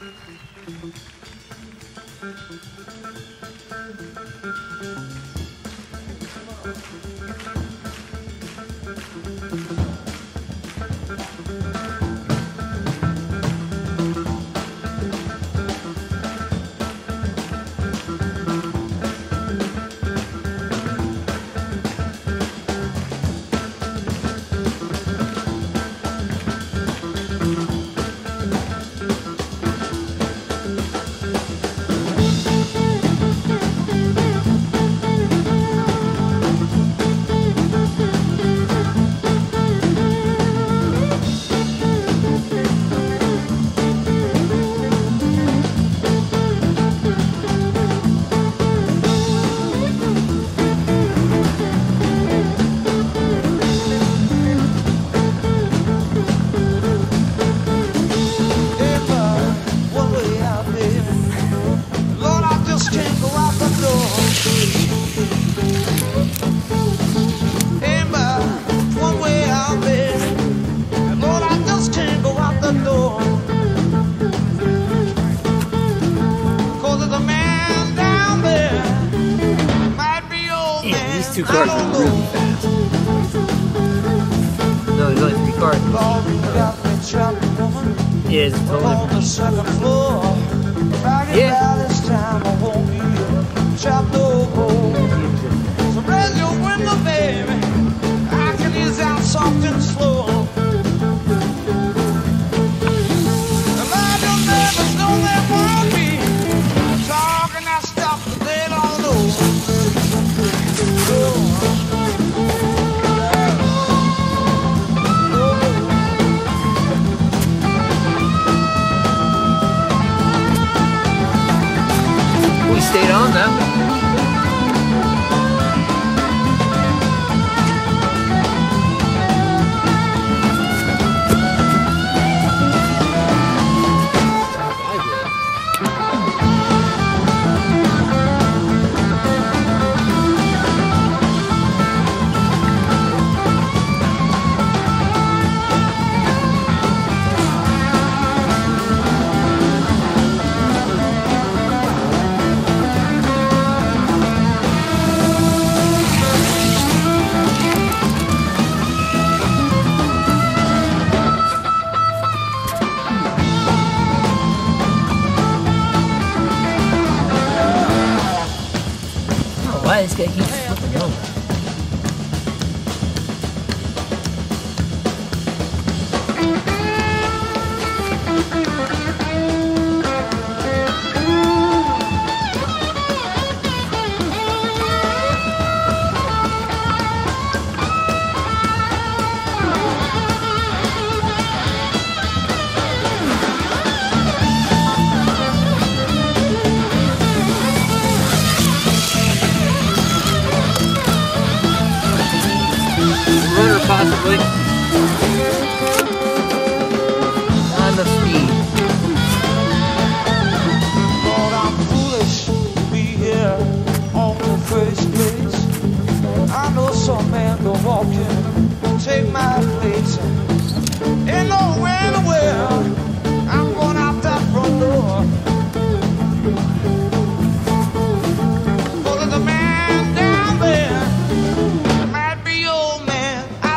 Two cars are really fast. No, there's only 3 cars. Yeah, it's totally different. Yeah. So raise your window, baby. I can ease out soft and slow. And I don't never know that won't be talking that stuff that they don't know. We stayed on that. Why this guy keeps flipping over? Possibly. On the speed. Lord, I'm foolish to be here on the first place. I know some man go walking, take my place. Ain't nowhere in the world I'm going out that front door. But there's a man down there, might be old man.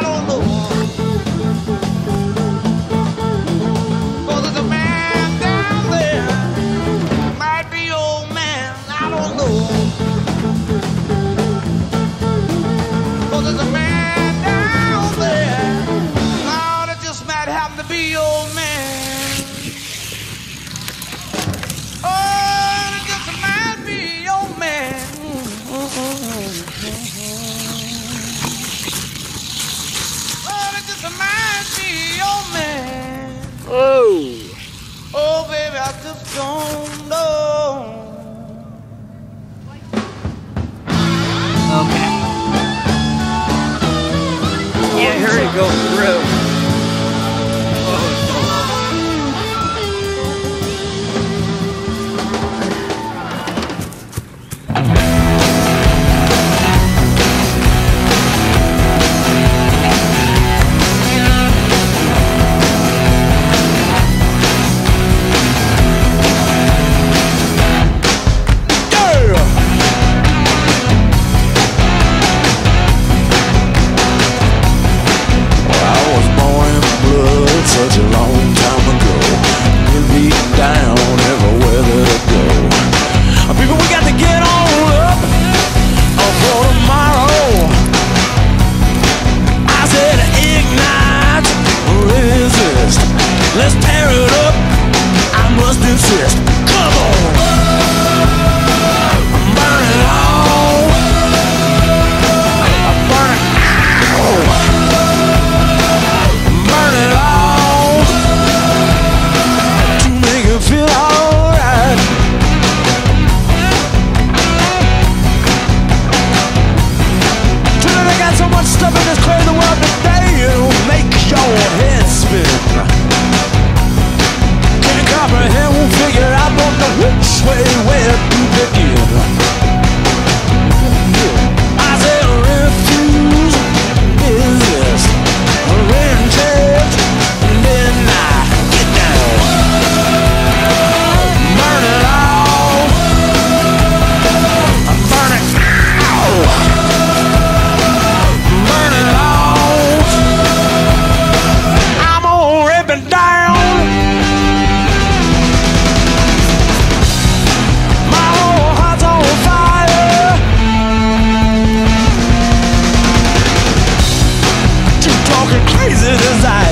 Oh, baby, I just don't know. Okay. Yeah, I heard it go through. crazy desire.